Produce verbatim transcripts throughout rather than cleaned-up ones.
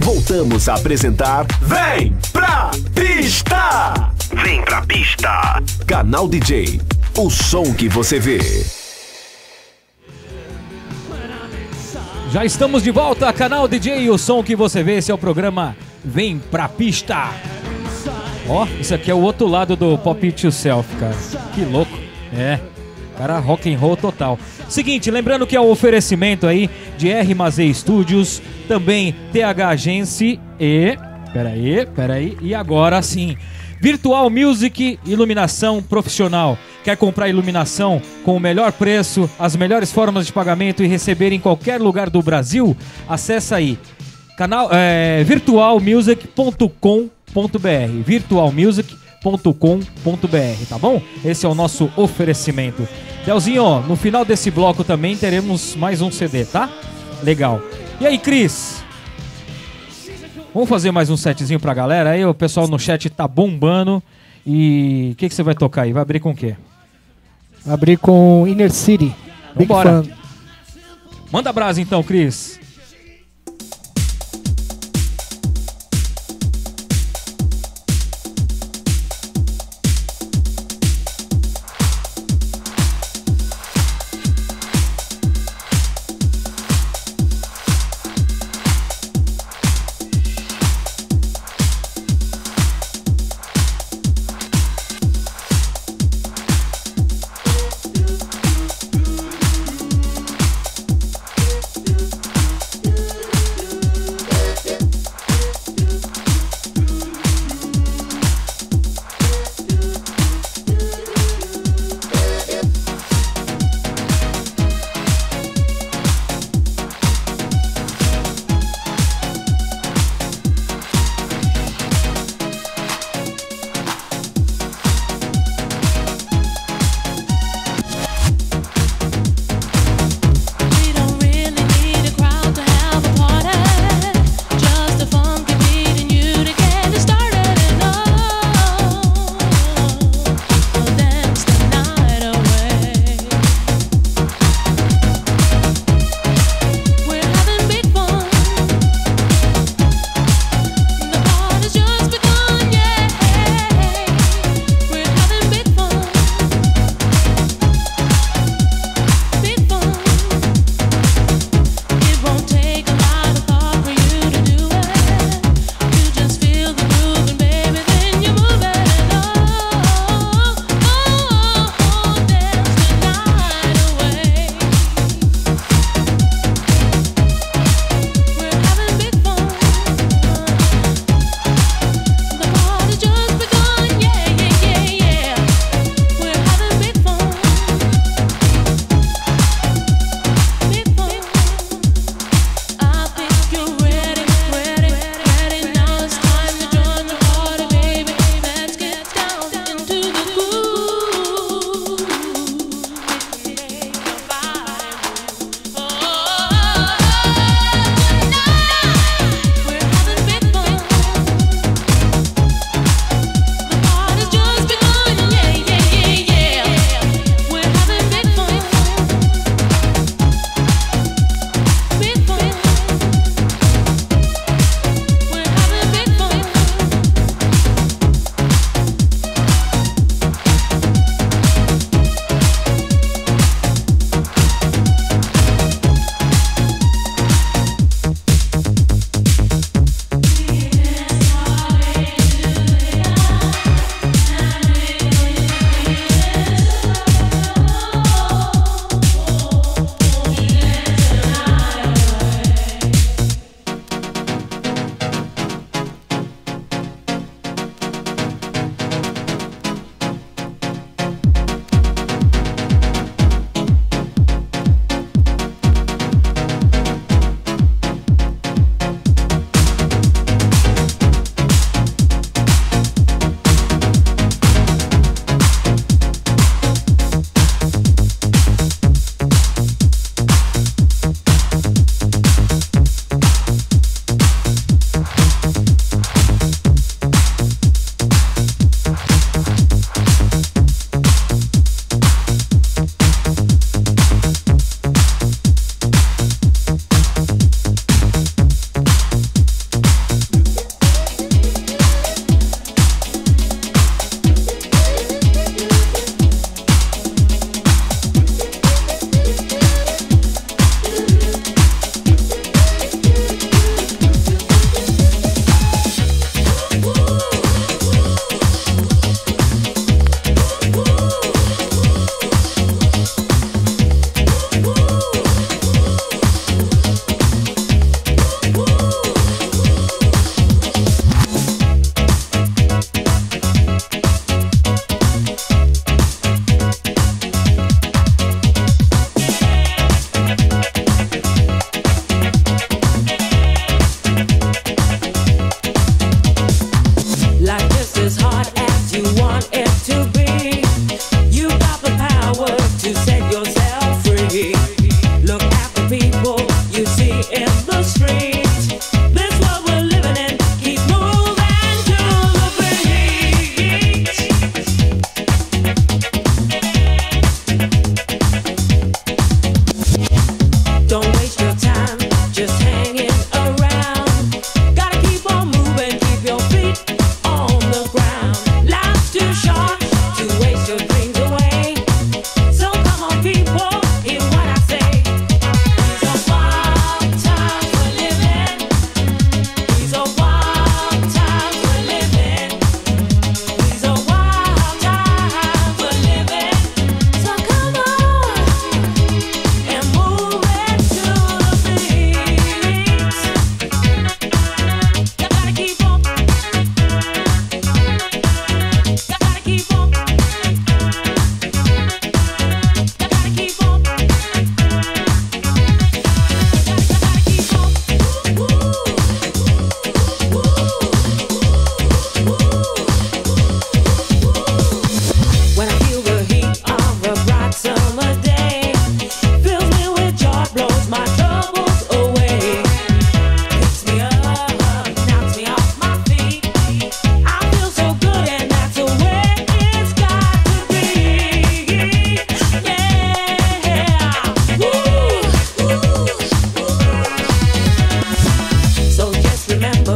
voltamos a apresentar Vem Pra Pista! Vem Pra Pista! Canal D J, o som que você vê. Já estamos de volta, Canal D J, o som que você vê. Esse é o programa Vem Pra Pista. Ó, oh, isso aqui é o outro lado do Pop It Yourself, cara. Que louco. É, cara, rock and roll total. Seguinte, lembrando que é o oferecimento aí de R Z Studios, também T H Agency e... Peraí, peraí, e agora sim, Virtual Music, iluminação profissional. Quer comprar iluminação com o melhor preço, as melhores formas de pagamento e receber em qualquer lugar do Brasil? Acesse aí, canal, é, virtual music ponto com ponto b r, virtual music ponto com ponto b r, tá bom? Esse é o nosso oferecimento. Delzinho, no final desse bloco também teremos mais um C D, tá? Legal. E aí, Cris? Vamos fazer mais um setzinho pra galera? Aí o pessoal no chat tá bombando. E o que, que você vai tocar aí? Vai abrir com o quê? Abrir com Inner City. Vambora. Manda brasa então, Cris.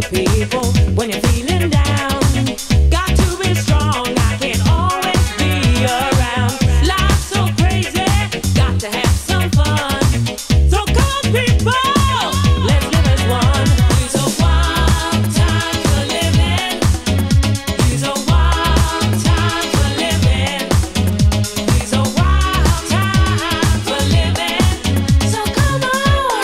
people when you're feeling down. Got to be strong, I can't always be around. Life's so crazy, got to have some fun. So come people, let's live as one. These are wild times for living. These are wild times for living. These are wild times for living. So come on.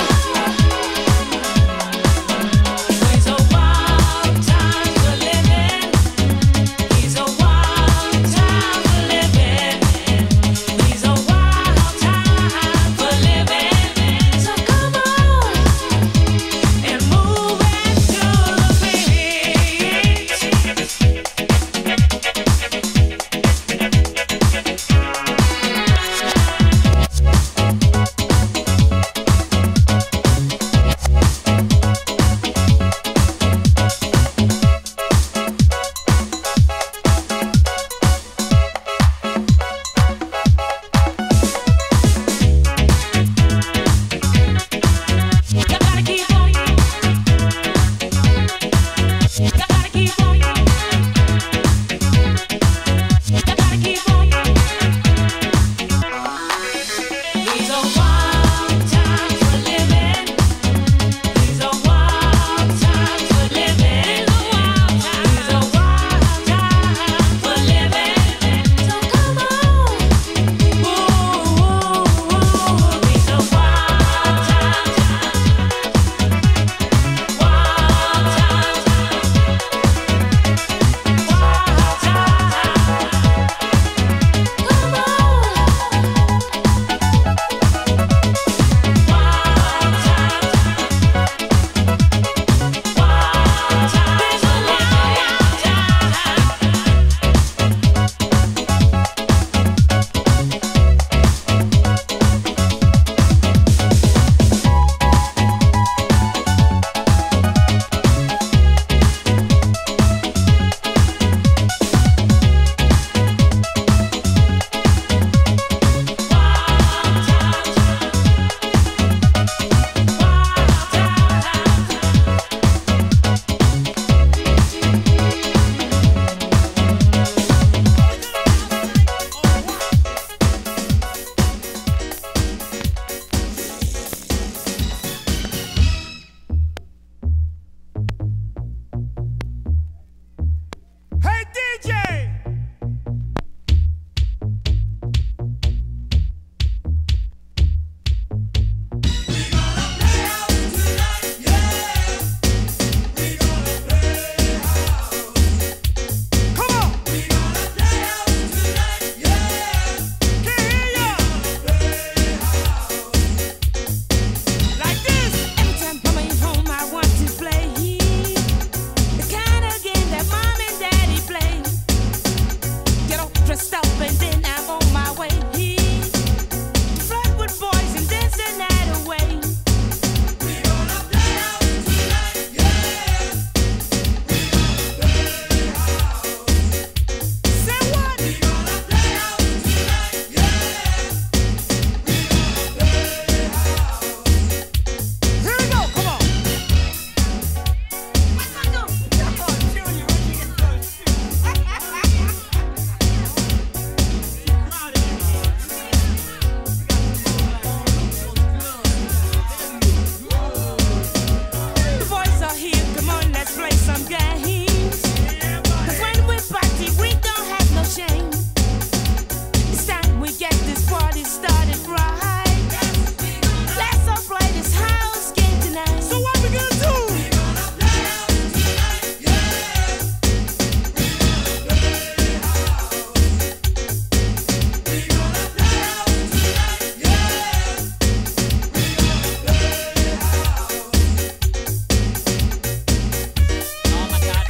These are wild times for living. These are wild times for living. These are wild times for living. So come on and move into the You gotta keep on. You gotta keep on. You gotta keep on. These are wild times for living. These are wild times for living. These are wild times for living. So come on. Ooh, ooh, ooh. These are wild times. Wild times. Wild Hey D J! Come on! Can't hear ya! Like this! Every time mama is home, I want to play the kind of game that mom and daddy play. Get all dressed up and then I'm on my way. To flirt with boys and dance the night away. Say what? Here we go, come on! The boys are here, come on, let's play some games. 'Cause when we party, we don't have no shame. It's time we get this party started right. Let's all play this house game tonight. So what we gonna do? Oh my God,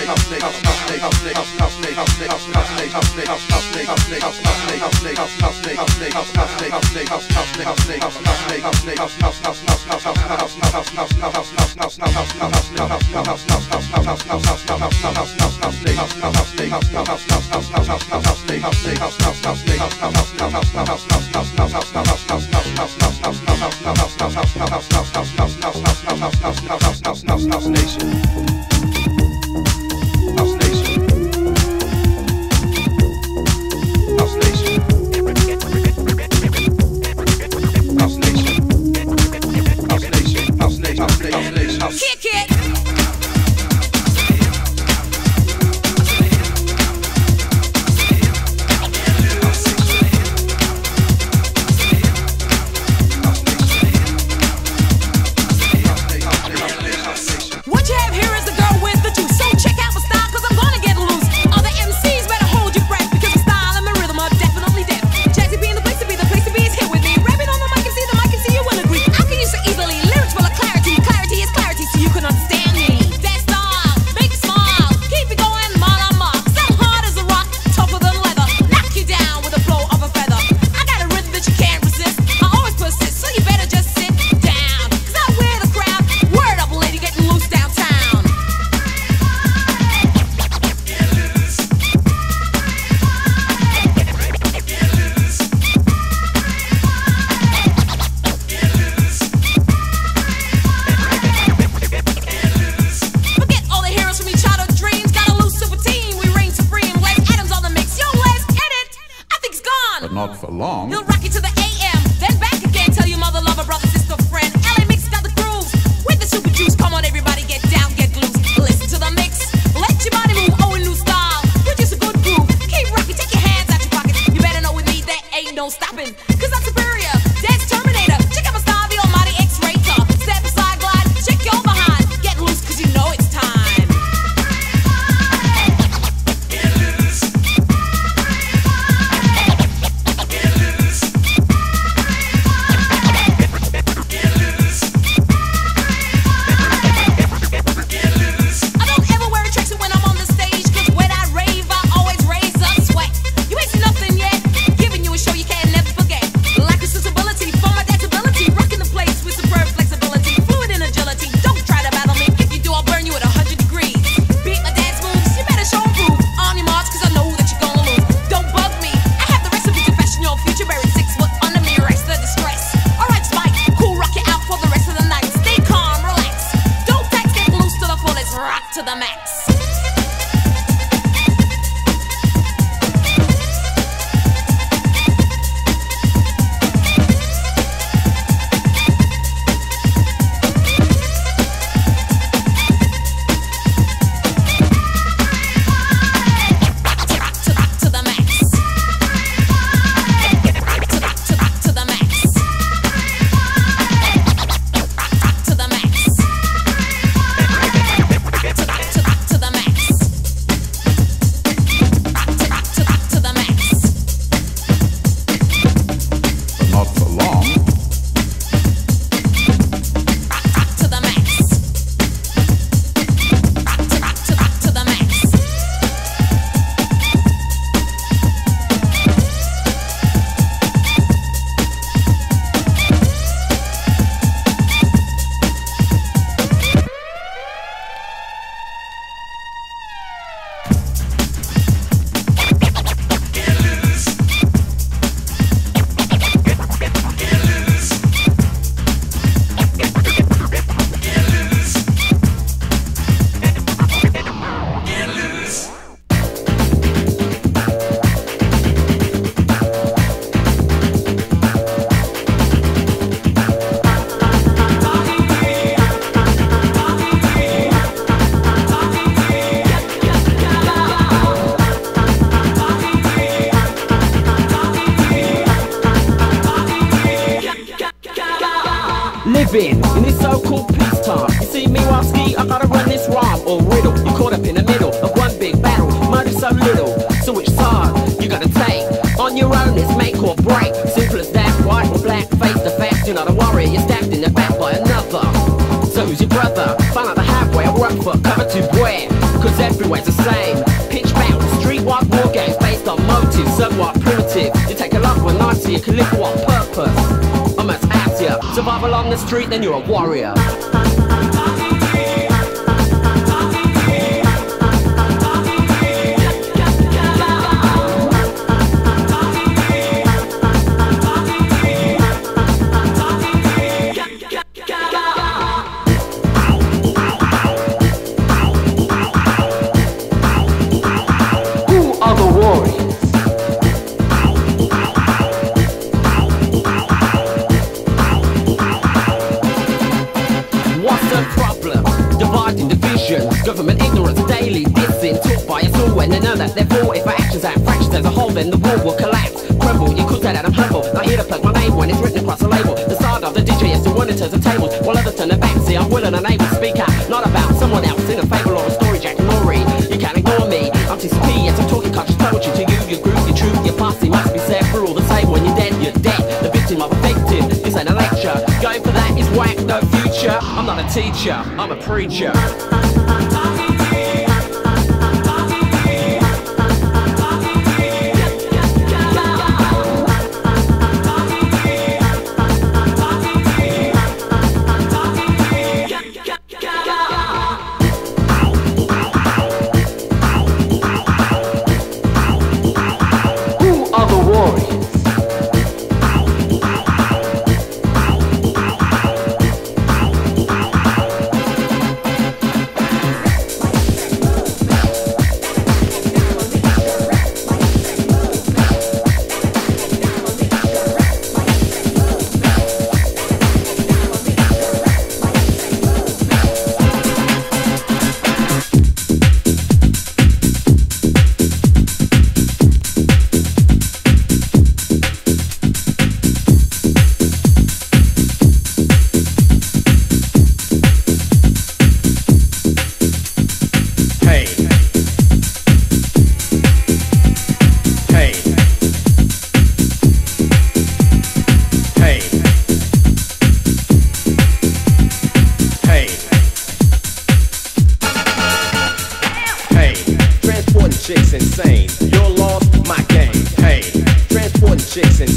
Kick it. What you have here is the long. He'll rock you to the A M, then back again. Tell your mother, lover, brother, sister, friend. L A Mix got the grooves with the super juice. Come on, everybody, get down, get loose. Listen to the mix, let your body move. Oh, a new style, you're just a good groove. Keep rocking, take your hands out your pockets. You better know with me that ain't no stopping. Cause I'm superior, dance Terminator. Check out my style, the almighty X-Rater. Step aside, glide, check your behind. Get loose, cause you know it's time. To the max. Living in this so-called peacetime. You see me while ski, I gotta run this rhyme or riddle. You caught up in the middle of one big battle, murder so little. So which side you gotta take? On your own, it's make or break. Simple as that, white or black, face to face. You're not a warrior, you're stabbed in the back by another. So who's your brother? Find out the halfway, I work for cover to where? Cause everywhere's the same. Pitch battle, streetwide war games based on motives, somewhat primitive. You take a lot when I see you can live for what purpose? Almost out here. Survival on the street, then you're a warrior. Who are the warriors? Government ignorance daily dissing, taught by us all when they know that they're for. If our actions act fractions as a whole, then the world will collapse, crumble. You could say that I'm humble, not here to plug my name when it's written across a label. The side of the D J is the one that turns the tables, while others turn their back. See, I'm willing and able to speak out, not about someone else in a fable or a story, Jack and Laurie. You can't ignore me, I'm T C P, yes I'm talking conscious poetry to you. Your group, your truth, your posse must be set for all the same. When you're dead, you're dead, the victim of a victim. This ain't a lecture, going for that is whack, no future. I'm not a teacher, I'm a preacher.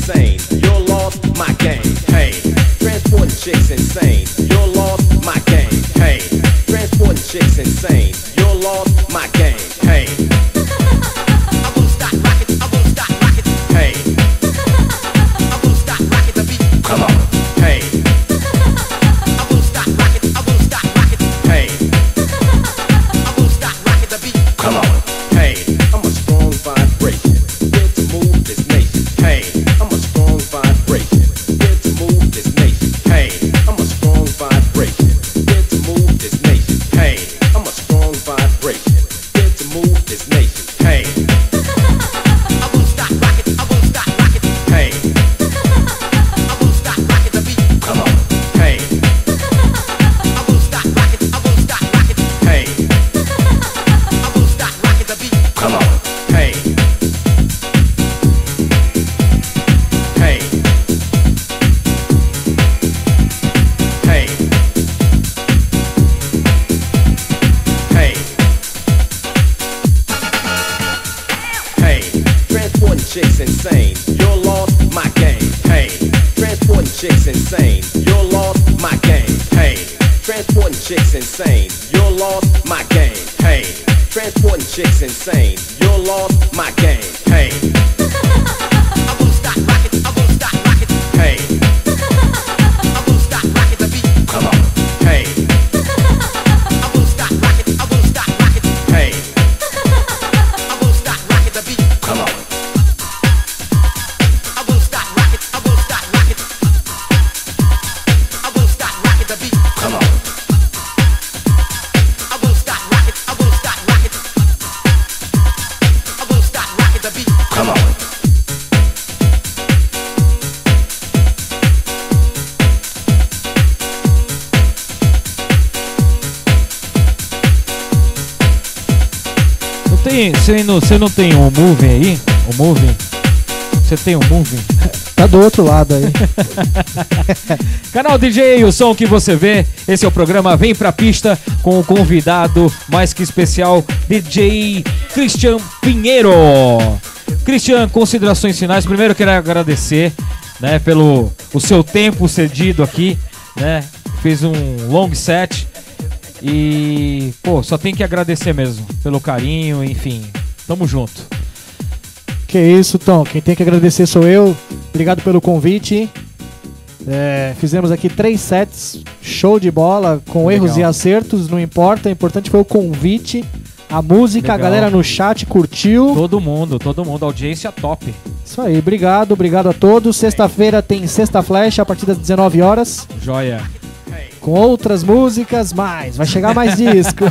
insane. You're lost, my game. Hey, transporting chicks insane. You're lost, my game. Hey, transporting chicks insane. You're lost, my game. Hey. I won't stop rockin', I won't stop rockin'. Hey. I won't stop rockin' the beat. Come on. Hey. I won't stop rockin', I won't stop rockin'. Hey. I won't stop rockin' the beat. Come on. Hey. I'm a strong vibration. Here to move this nation. Hey. I'm a strong vibration. Here to move this nation. Hey. I'm a strong vibration. Here to move this nation. Hey. I'm a strong vibration. Here to move this nation. Hey. I won't stop rockin', I won't stop rockin'. Hey. I won't stop rockin' the beat. Come on. Hey. I won't stop rockin', I won't stop rockin'. Hey. I won't stop rockin' the beat. Come on. Hey. Hey. Hey. Hey. Hey. Transporting chicks insane. You're lost, my game. Hey. Transporting chicks insane. You're lost, my game. Hey. Transporting chicks insane. You're lost, my game. Hey. Transporting chicks insane. You're lost, my game. Hey. I won't stop rockin', I won't stop rockin'. Hey. I won't stop rockin' the beat. Come on. Hey. I won't stop rockin', I won't stop rockin'. Hey. I won't stop rockin' the beat. Come on. I won't stop rockin', I won't stop rockin'. I won't stop rockin' the beat. Come on. I won't stop rockin', I won't stop rockin'. I won't stop rockin' the beat. Come on. Não tem, você, não, você não tem um movie aí? Um movie? Você tem um movie? Tá do outro lado aí. Canal D J, o som que você vê. Esse é o programa Vem Pra Pista com o convidado mais que especial, D J Christian Pinheiro. Christian, considerações finais. Primeiro eu quero agradecer, né, pelo o seu tempo cedido aqui, né? Fez um long set e, pô, só tem que agradecer mesmo pelo carinho, enfim. Tamo junto. Que isso, Tom. Quem tem que agradecer sou eu. Obrigado pelo convite. É, fizemos aqui três sets, show de bola, com Legal. erros e acertos, não importa. O importante foi o convite, a música, Legal. a galera no chat curtiu. Todo mundo, todo mundo, audiência top. Isso aí, obrigado, obrigado a todos. Sexta-feira tem Sexta Flash a partir das dezenove horas, Joia. com outras músicas, mais. Vai chegar mais disco.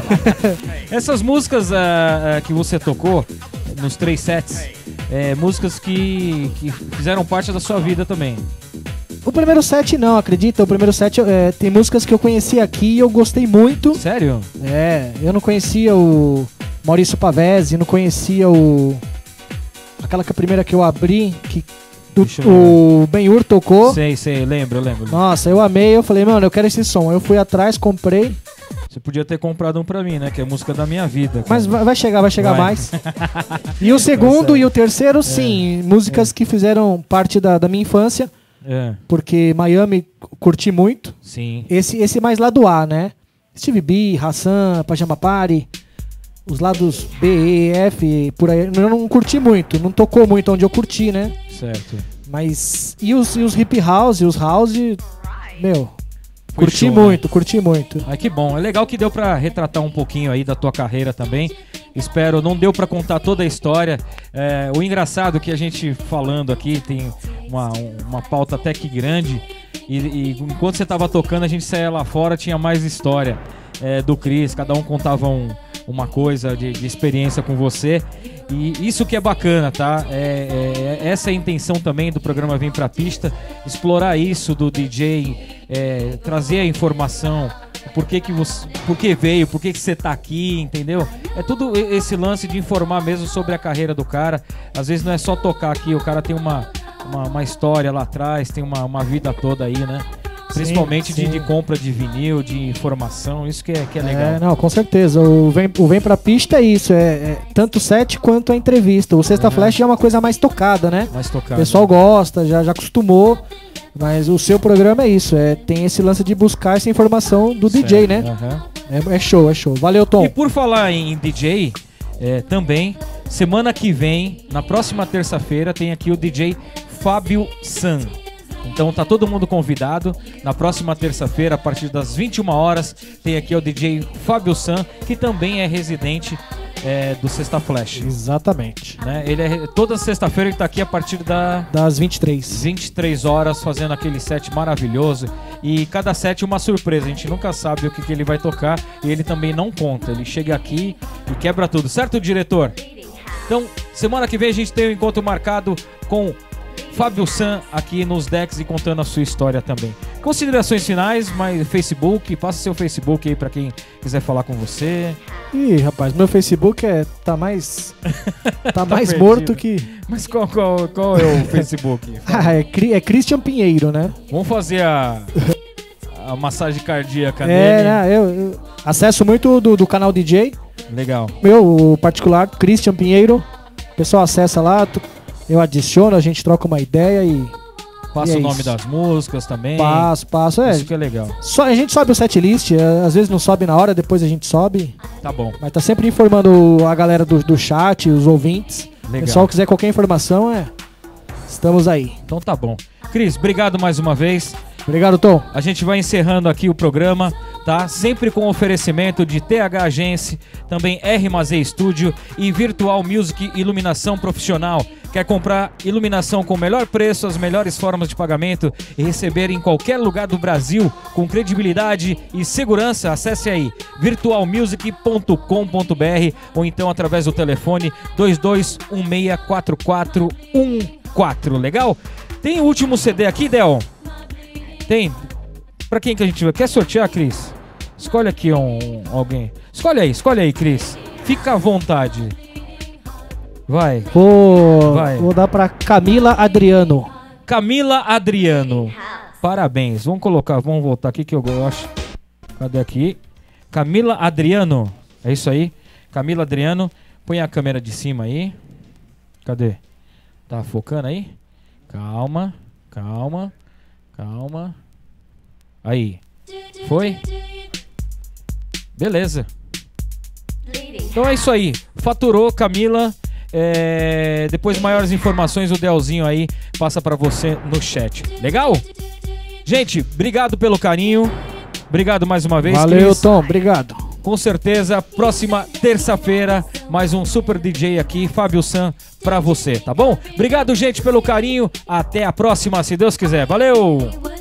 Essas músicas ah, ah, que você tocou nos três sets, é, músicas que, que fizeram parte da sua vida também. O primeiro set não, acredita? O primeiro set é, tem músicas que eu conheci aqui e eu gostei muito. Sério? É, eu não conhecia o Maurício Pavese, não conhecia o... Aquela que a primeira que eu abri, que do, Deixa eu o Ben-Hur tocou. Sei, sei, lembro, eu lembro. Nossa, eu amei, eu falei, mano, eu quero esse som. Eu fui atrás, comprei, Você podia ter comprado um pra mim, né? Que é a música da minha vida. cara. mas vai vai chegar, vai chegar Vai. mais. E o segundo certo. e o terceiro, sim, músicas que fizeram parte da, da minha infância, É, porque Miami curti muito. sim. Esse, esse mais lado A, né? Stevie B, Hassan, Pajama Party, os lados B, E, F, por aí. Eu não curti muito, não tocou muito onde eu curti, né? Certo. Mas. E os, e os hip house, e os house, meu, Foi curti show, né? muito, curti muito. Ah, que bom. É legal que deu pra retratar um pouquinho aí da tua carreira também. Espero, não deu pra contar toda a história. É, o engraçado é que a gente falando aqui tem uma, uma pauta até que grande. E, e enquanto você tava tocando, a gente saía lá fora, tinha mais história é, do Chris. Cada um contava um, uma coisa de, de experiência com você. E isso que é bacana, tá? É, é, essa é a intenção também do programa Vem Pra Pista. Explorar isso do D J, é, trazer a informação. Por que que você, por que veio, por que que você tá aqui, entendeu? É tudo esse lance de informar mesmo sobre a carreira do cara. Às vezes não é só tocar aqui, o cara tem uma, uma, uma história lá atrás, tem uma, uma vida toda aí, né? Principalmente Sim, de, sim. de compra de vinil, de informação, isso que é, que é legal. É, não, com certeza. O Vem, o Vem Pra Pista é isso, é, é tanto o set quanto a entrevista. O Sexta Uhum. Flash já é uma coisa mais tocada, né? Mais O tocado. pessoal gosta, já, já acostumou. Mas o seu programa é isso, é, tem esse lance de buscar essa informação do D J, né? Aham. É, é show, é show. Valeu, Tom. E por falar em D J, é, também, semana que vem, na próxima terça-feira, tem aqui o D J Fábio San. Então tá todo mundo convidado. Na próxima terça-feira, a partir das vinte e uma horas, tem aqui o D J Fábio San, que também é residente é, do Sexta Flash. Exatamente. Né? Ele é, toda sexta-feira ele tá aqui a partir da Das vinte e três. vinte e três horas fazendo aquele set maravilhoso. E cada set uma surpresa, a gente nunca sabe o que, que ele vai tocar e ele também não conta. Ele chega aqui e quebra tudo, certo, diretor? Então, semana que vem a gente tem um encontro marcado com Fábio San aqui nos decks e contando a sua história também. Considerações finais, mas Facebook, passa seu Facebook aí pra quem quiser falar com você. Ih, rapaz, meu Facebook é, tá mais. Tá mais perdido. morto que. Mas qual, qual, qual é o Facebook? Ah, é, Cri- é Christian Pinheiro, né? Vamos fazer a, a massagem cardíaca É, nele. né? Eu, eu acesso muito do, do canal D J. Legal. Meu, o particular, Christian Pinheiro. O pessoal acessa lá, tu- eu adiciono, a gente troca uma ideia e Passa E é o nome isso. das músicas também. passo, passo. É, Isso que é legal. só, a gente sobe o setlist, é, às vezes não sobe na hora, depois a gente sobe. Tá bom. Mas tá sempre informando a galera do, do chat, os ouvintes. Legal. Pessoal, quiser qualquer informação, é. Estamos aí. Então tá bom. Cris, obrigado mais uma vez. Obrigado, Tom. A gente vai encerrando aqui o programa, tá? Sempre com oferecimento de T H Agência, também R Mazei Studio e Virtual Music Iluminação Profissional. Quer comprar iluminação com o melhor preço, as melhores formas de pagamento e receber em qualquer lugar do Brasil com credibilidade e segurança? Acesse aí virtual music ponto com ponto b r ou então através do telefone dois dois um seis quatro quatro um quatro. Legal? Tem o último C D aqui, Del? Tem? Pra quem que a gente vai? Quer sortear, Cris? Escolhe aqui um, um- alguém. Escolhe aí, escolhe aí, Cris. Fica à vontade. Vai. Vou, Vai. vou dar pra Camila Adriano. Camila Adriano. Parabéns. Vamos colocar, vamos voltar aqui que eu gosto. Cadê aqui? Camila Adriano. É isso aí. Camila Adriano. Põe a câmera de cima aí. Cadê? Tá focando aí? Calma, calma, calma. Aí. Foi? Beleza. Então é isso aí. Faturou, Camila. É, depois maiores informações o Delzinho aí passa pra você no chat. Legal? Gente, obrigado pelo carinho. Obrigado mais uma vez, Valeu, Cris. Tom. Obrigado. Com certeza, próxima terça-feira, mais um Super D J aqui, Fábio San, pra você, tá bom? Obrigado, gente, pelo carinho. Até a próxima, se Deus quiser. Valeu!